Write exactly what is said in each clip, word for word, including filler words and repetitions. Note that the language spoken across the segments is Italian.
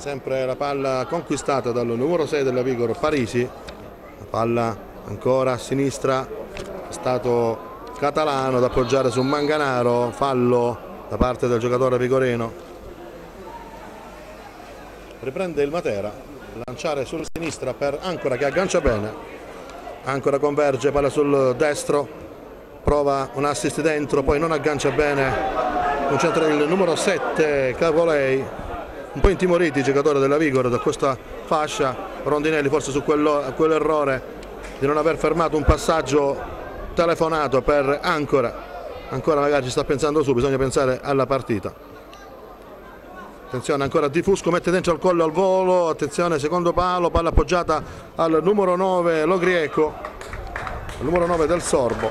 sempre la palla conquistata dal numero sei della Vigor, Parisi. La palla ancora a sinistra, è stato Catalano ad appoggiare su Manganaro, fallo da parte del giocatore vigoreno. Riprende il Matera, lanciare sulla sinistra per Ancora che aggancia bene. Ancora converge, palla sul destro, prova un assist dentro, poi non aggancia bene. Concentra il numero sette Cavolei, un po' intimoriti i giocatori della Vigor da questa fascia. Rondinelli forse su quell'errore di non aver fermato un passaggio telefonato per Ancora. Ancora magari ci sta pensando su, bisogna pensare alla partita. Attenzione ancora Di Fusco, mette dentro il collo al volo, attenzione secondo palo, palla appoggiata al numero nove Logrieco, il numero nove del Sorbo.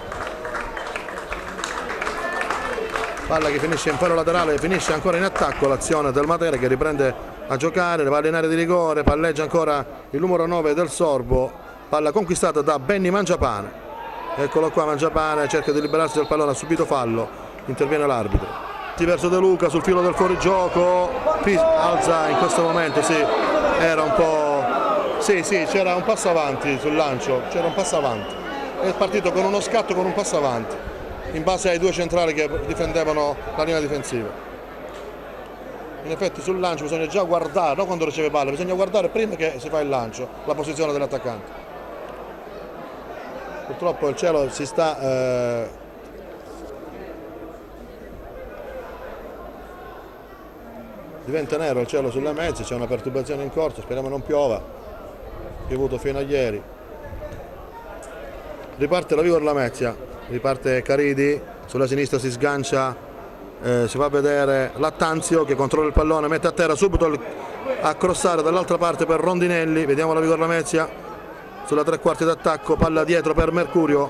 Palla che finisce in faro laterale, finisce ancora in attacco l'azione del Matera che riprende a giocare, le palla in area di rigore, palleggia ancora il numero nove del Sorbo, palla conquistata da Benny Mangiapane. Eccolo qua Mangiapane, cerca di liberarsi del pallone, ha subito fallo, interviene l'arbitro. Verso De Luca sul filo del fuorigioco, alza in questo momento, sì, era un po', sì sì, c'era un passo avanti sul lancio, c'era un passo avanti, è partito con uno scatto, con un passo avanti, in base ai due centrali che difendevano la linea difensiva. In effetti sul lancio bisogna già guardare, non quando riceve palla, bisogna guardare prima che si fa il lancio, la posizione dell'attaccante. Purtroppo il cielo si sta eh, diventa nero il cielo sulle mezze, c'è una perturbazione in corso, speriamo non piova, piovuto fino a ieri. Riparte la Vigor Lamezia, riparte Caridi, sulla sinistra si sgancia, eh, si fa vedere Lattanzio che controlla il pallone, mette a terra subito il, a crossare dall'altra parte per Rondinelli. Vediamo la Vigor Lamezia sulla tre quarti d'attacco, palla dietro per Mercurio,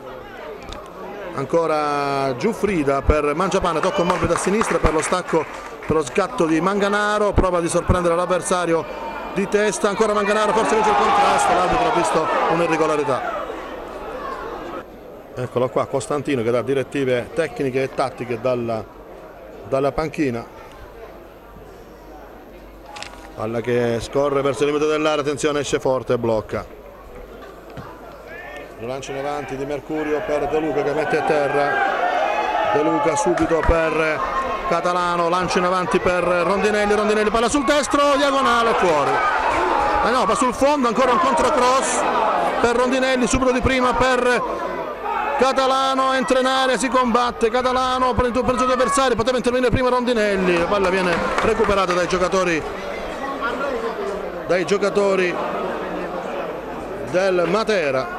ancora Giuffrida per Mangiapane, tocco morbido a sinistra per lo stacco, per lo scatto di Manganaro, prova di sorprendere l'avversario di testa, ancora Manganaro, forse vince il contrasto, l'arbitro ha visto un'irregolarità. Eccolo qua Costantino che dà direttive tecniche e tattiche dalla, dalla panchina. Palla che scorre verso il limite dell'area, attenzione, esce forte e blocca. Lancio in avanti di Mercurio per De Luca che mette a terra. De Luca subito per Catalano, lancio in avanti per Rondinelli, Rondinelli palla sul destro, diagonale fuori. Eh no, va sul fondo, ancora un controcross per Rondinelli, subito di prima per Catalano, entra in area, si combatte, Catalano per il suo avversario, poteva intervenire prima Rondinelli, la palla viene recuperata dai giocatori dai giocatori del Matera.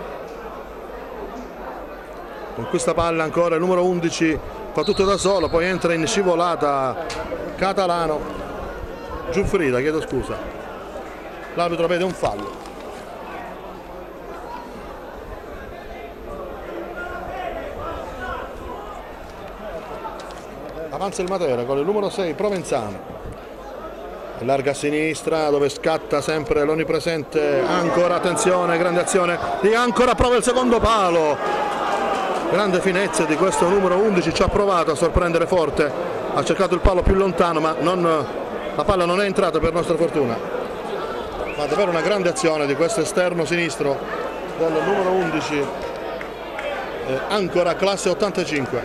Con questa palla ancora il numero undici fa tutto da solo, poi entra in scivolata Catalano, Giuffrida, chiedo scusa, l'arbitro vede un fallo. Avanza il Matera con il numero sei Provenzano, larga a sinistra dove scatta sempre l'onnipresente Ancora, attenzione, grande azione di Ancora, prova il secondo palo. Grande finezza di questo numero undici, ci ha provato a sorprendere forte, ha cercato il palo più lontano ma non, la palla non è entrata per nostra fortuna. Ma davvero una grande azione di questo esterno sinistro del numero undici, eh, Ancora classe ottantacinque.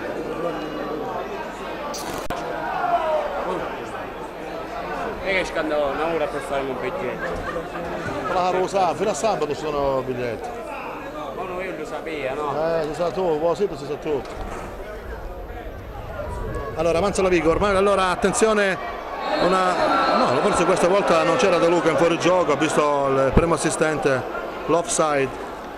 E che scandalo, un'ora per fare un biglietto. Claro, sa, fino a sabato sono biglietti. Sapeva, no? Eh, si sa tu, può sì, si sa tutto. Allora avanza la Vigor, ma allora attenzione, una... no, forse questa volta non c'era De Luca in fuorigioco, ha visto il primo assistente l'offside.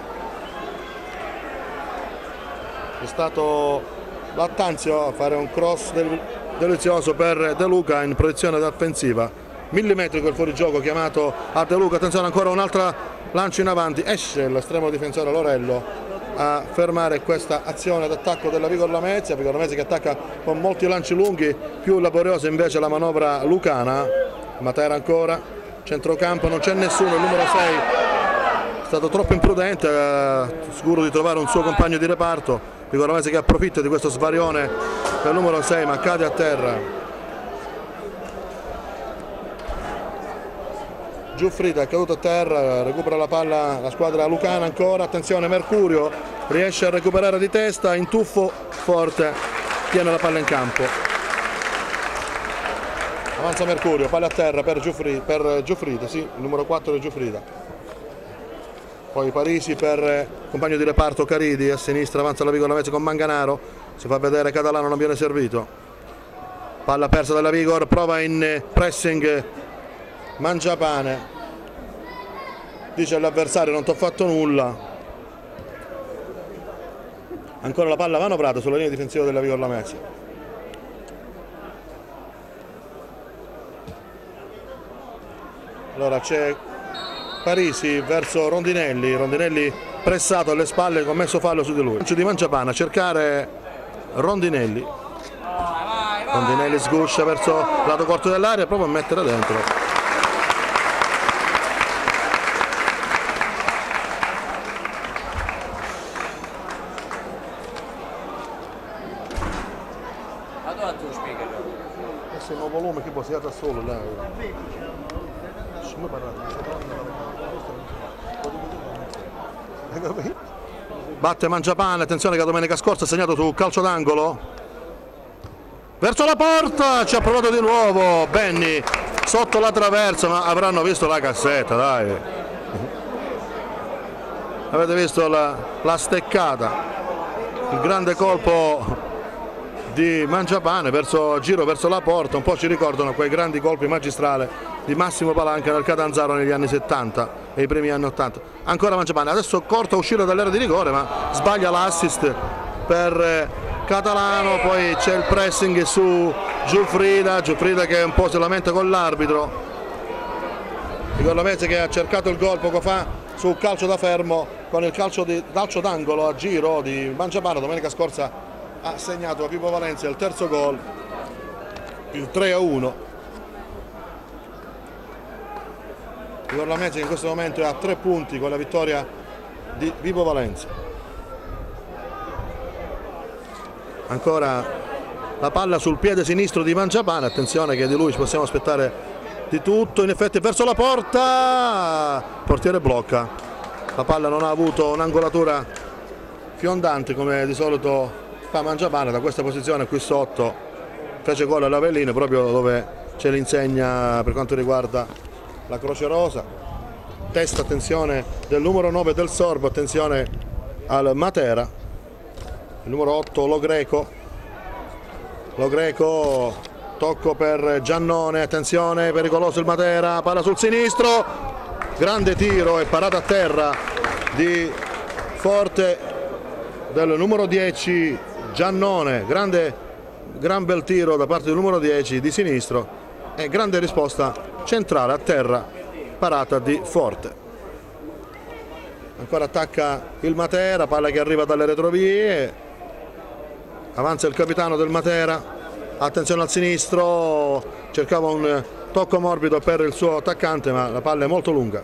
È stato Lattanzio a fare un cross del... delizioso per De Luca in proiezione offensiva. Millimetrico il fuorigioco chiamato a De Luca, attenzione ancora un'altra lancio in avanti, esce l'estremo difensore Lorello a fermare questa azione d'attacco della Vigor Lamezia. Vigor Lamezia che attacca con molti lanci lunghi, più laboriosa invece la manovra lucana. Matera ancora, centrocampo, non c'è nessuno, il numero sei è stato troppo imprudente, eh, sicuro di trovare un suo compagno di reparto. Vigor Lamezia che approfitta di questo svarione del numero sei ma cade a terra. Giuffrida è caduto a terra, recupera la palla la squadra lucana ancora, attenzione Mercurio, riesce a recuperare di testa, in tuffo forte, tiene la palla in campo. Avanza Mercurio, palla a terra per Giuffrida, per Giuffrida, sì, il numero quattro è Giuffrida. Poi Parisi per compagno di reparto Caridi, a sinistra avanza la Vigor Lamezia con Manganaro, si fa vedere Catalano, non viene servito. Palla persa dalla Vigor, prova in pressing Mangiapane, dice all'avversario non ti ho fatto nulla. Ancora la palla manovrata sulla linea difensiva della Vigor Lamezia. Allora c'è Parisi verso Rondinelli, Rondinelli pressato alle spalle, commesso fallo su di lui. Di Mangiapane a cercare Rondinelli. Rondinelli sguscia verso il lato corto dell'area e prova a mettere dentro. Questo è il nuovo volume che può sia da solo là. Batte Mangiapane, attenzione che domenica scorsa ha segnato su calcio d'angolo verso la porta, ci ha provato di nuovo Benny sotto la traversa, ma avranno visto la cassetta, dai, avete visto la, la steccata, il grande colpo di Mangiapane verso giro verso la porta, un po' ci ricordano quei grandi colpi magistrali di Massimo Palanca nel Catanzaro negli anni settanta e i primi anni ottanta. Ancora Mangiapane, adesso corta a uscire dall'area di rigore ma sbaglia l'assist per Catalano, poi c'è il pressing su Giuffrida, Giuffrida che un po' si lamenta con l'arbitro. Vigor Lamezia che ha cercato il gol poco fa su calcio da fermo con il calcio di calcio d'angolo a giro di Mangiapane. Domenica scorsa ha segnato a Vibo Valencia il terzo gol, il tre a uno. Vigor Lamezia in questo momento è a tre punti con la vittoria di Vibo Valencia. Ancora la palla sul piede sinistro di Mangiapane, attenzione che di lui ci possiamo aspettare di tutto, in effetti verso la porta, il portiere blocca, la palla non ha avuto un'angolatura fiondante come di solito fa Mangiapane, da questa posizione qui sotto fece gol all'Avellino proprio dove c'è l'insegna per quanto riguarda la Croce Rosa. Testa, attenzione del numero nove del Sorbo, attenzione al Matera, il numero otto Lo Greco, Lo Greco, tocco per Giannone, attenzione, pericoloso il Matera, palla sul sinistro, grande tiro e parata a terra di forte del numero dieci Giannone, grande, gran bel tiro da parte del numero dieci di sinistro e grande risposta centrale a terra, parata di Forte. Ancora attacca il Matera, palla che arriva dalle retrovie, avanza il capitano del Matera, attenzione al sinistro, cercava un tocco morbido per il suo attaccante ma la palla è molto lunga.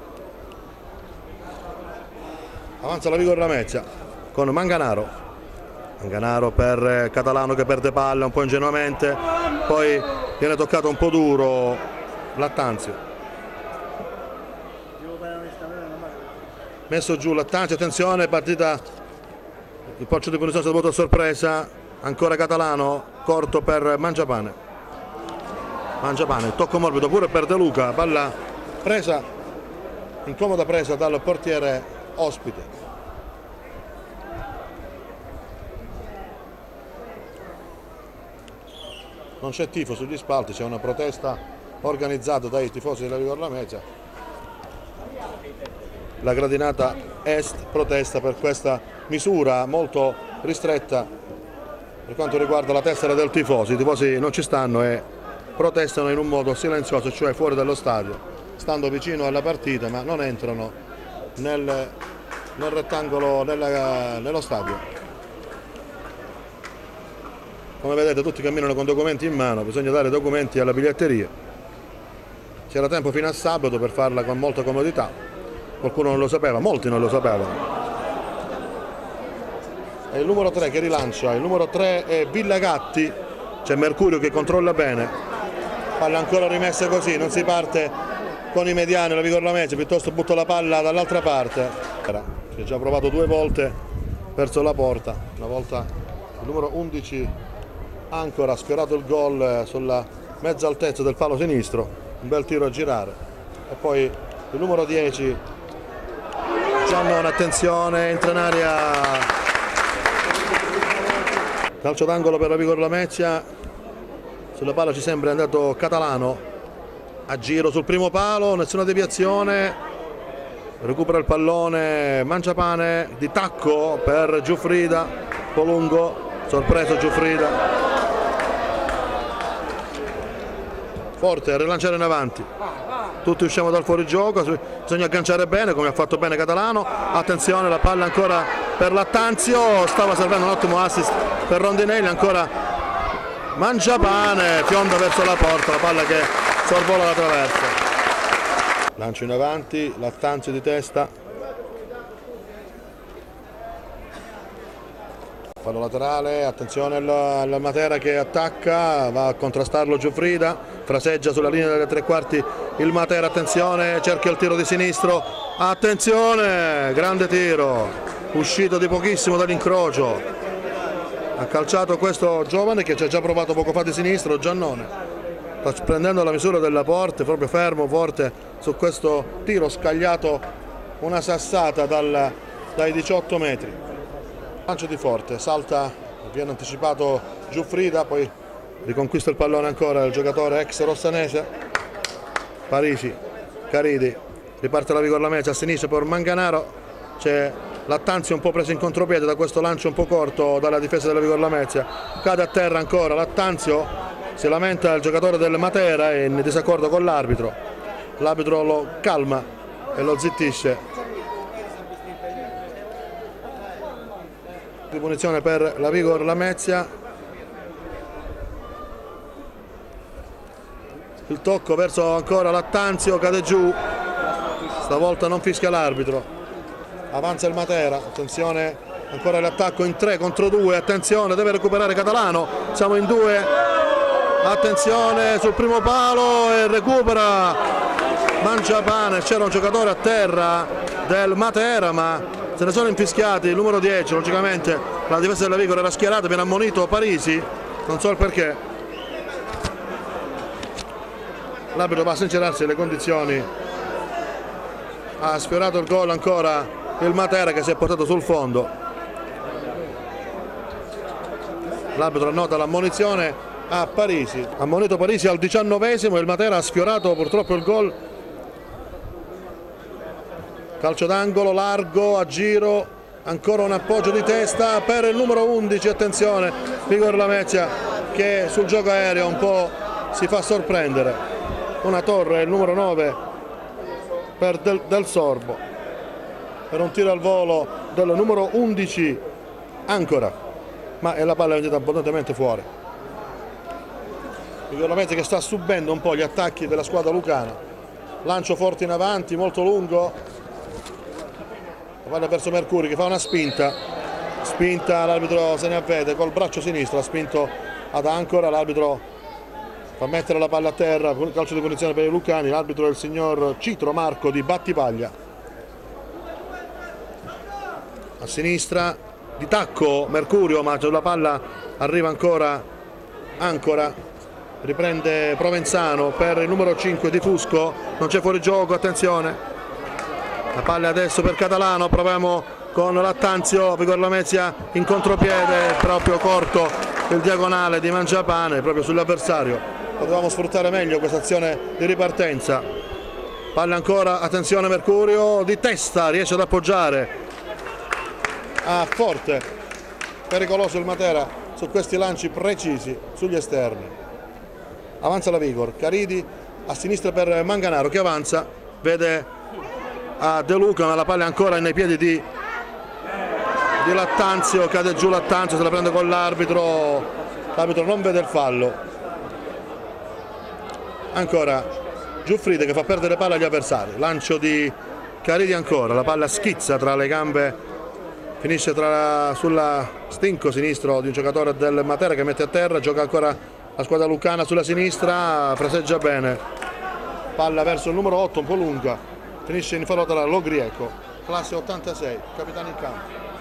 Avanza la Vigor Lamezia con Manganaro, Manganaro per Catalano che perde palla un po' ingenuamente, poi viene toccato un po' duro Lattanzio. Messo giù Lattanzio, attenzione, partita, il calcio di punizione è stato a sorpresa, ancora Catalano, corto per Mangiapane. Mangiapane, tocco morbido pure per De Luca, palla presa, incomoda presa dal portiere ospite. Non c'è tifo sugli spalti, c'è una protesta organizzata dai tifosi della Vigor Lamezia. La gradinata est protesta per questa misura molto ristretta per quanto riguarda la tessera del tifoso. I tifosi non ci stanno e protestano in un modo silenzioso, cioè fuori dallo stadio, stando vicino alla partita ma non entrano nel, nel rettangolo, nella, nello stadio. Come vedete tutti camminano con documenti in mano, bisogna dare documenti alla biglietteria. C'era tempo fino a sabato per farla con molta comodità. Qualcuno non lo sapeva, molti non lo sapevano. È il numero tre che rilancia, il numero tre è Villagatti, c'è Mercurio che controlla bene, palla ancora rimessa così, non si parte con i mediani, la Vigor Lamezia piuttosto butta la palla dall'altra parte, che ha già provato due volte verso la porta, una volta il numero undici Ancora ha sfiorato il gol sulla mezza altezza del palo sinistro, un bel tiro a girare, e poi il numero dieci Giannone, attenzione, entra in aria, calcio d'angolo per la Vigor Lamezia, sulla palla ci sembra è andato Catalano, a giro sul primo palo, nessuna deviazione, recupera il pallone Mangiapane, di tacco per Giuffrida, un po' lungo, sorpreso Giuffrida, forte a rilanciare in avanti, tutti usciamo dal fuorigioco, bisogna agganciare bene come ha fatto bene Catalano, attenzione la palla ancora per Lattanzio, stava servendo un ottimo assist per Rondinelli, ancora Mangiapane, fionda verso la porta, la palla che sorvola la traversa, lancio in avanti, Lattanzio di testa, fallo laterale, attenzione al Matera che attacca, va a contrastarlo Giuffrida, fraseggia sulla linea delle tre quarti il Matera, attenzione, cerca il tiro di sinistro, attenzione, grande tiro, uscito di pochissimo dall'incrocio, ha calciato questo giovane che ci ha già provato poco fa di sinistro, Giannone, sta prendendo la misura della porta, proprio fermo, forte su questo tiro scagliato, una sassata dal, dai diciotto metri. Lancio di forte, salta, viene anticipato Giuffrida, poi riconquista il pallone ancora il giocatore ex rossanese, Parisi, Caridi, riparte la Vigor Lamezia a sinistra per Manganaro, c'è Lattanzio un po' preso in contropiede da questo lancio un po' corto dalla difesa della Vigor Lamezia, cade a terra ancora Lattanzio, si lamenta il giocatore del Matera, è in disaccordo con l'arbitro, l'arbitro lo calma e lo zittisce. Di punizione per la Vigor Lamezia, il tocco verso ancora Lattanzio, cade giù, stavolta non fischia l'arbitro, avanza il Matera, attenzione ancora l'attacco in tre contro due, attenzione deve recuperare Catalano, siamo in due, attenzione sul primo palo e recupera Mangiapane, c'era un giocatore a terra del Matera ma se ne sono infischiati, il numero dieci, logicamente la difesa della Vigor era schierata, viene ammonito Parisi, non so il perché. L'arbitro va a sincerarsi le condizioni, ha sfiorato il gol ancora il Matera che si è portato sul fondo. L'arbitro annota l'ammonizione a Parisi, ammonito Parisi al diciannovesimo, il Matera ha sfiorato purtroppo il gol. Calcio d'angolo largo a giro, ancora un appoggio di testa per il numero undici, attenzione Vigor Lamezia che sul gioco aereo un po' si fa sorprendere, una torre, il numero nove per del, del Sorbo, per un tiro al volo del numero undici Ancora, ma la palla è venuta abbondantemente fuori. Vigor Lamezia che sta subendo un po' gli attacchi della squadra lucana, lancio forte in avanti, molto lungo, la palla verso Mercuri che fa una spinta, spinta, l'arbitro se ne avvede col braccio sinistro, ha spinto ad Ancora, l'arbitro fa mettere la palla a terra, calcio di punizione per i lucani, l'arbitro è il signor Citro Marco di Battipaglia. A sinistra di tacco Mercurio, ma la palla arriva ancora Ancora, riprende Provenzano per il numero cinque di Fusco, non c'è fuorigioco, attenzione. La palla adesso per Catalano, proviamo con Lattanzio, Vigor Lamezia in contropiede, proprio corto il diagonale di Mangiapane, proprio sull'avversario. Potevamo sfruttare meglio questa azione di ripartenza. Palla ancora, attenzione Mercurio, di testa, riesce ad appoggiare. Ah, forte, pericoloso il Matera su questi lanci precisi sugli esterni. Avanza la Vigor, Caridi a sinistra per Manganaro che avanza, vede a De Luca ma la palla è ancora nei piedi di, di Lattanzio, cade giù Lattanzio, se la prende con l'arbitro, l'arbitro non vede il fallo. Ancora Giuffrida che fa perdere palla agli avversari, lancio di Caridi ancora, la palla schizza tra le gambe, finisce tra, sulla stinco sinistro di un giocatore del Matera che mette a terra, gioca ancora la squadra lucana sulla sinistra, fraseggia bene palla verso il numero otto, un po' lunga, finisce in fallo laterale Lo Grieco, classe ottantasei, capitano in campo.